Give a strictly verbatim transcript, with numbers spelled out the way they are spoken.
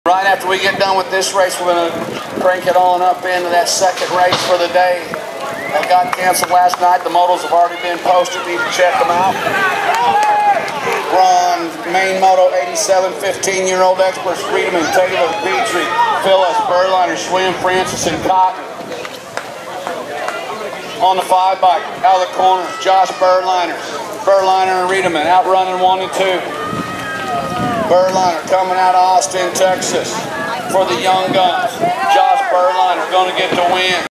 Right after we get done with this race, we're going to crank it on up into that second race for the day. That got canceled last night. The motos have already been posted. You can check them out. We're on main moto eighty-seven, fifteen-year-old experts, Friedman, Taylor, Petrie, Phyllis, Berliner, Schwinn, Francis, and Cotton. On the five bike, out of the corner, Josh Berliner. Berliner and Riedemann out running one and two. Berliner coming out of Austin, Texas for the young guns. Josh Berliner going to get the win.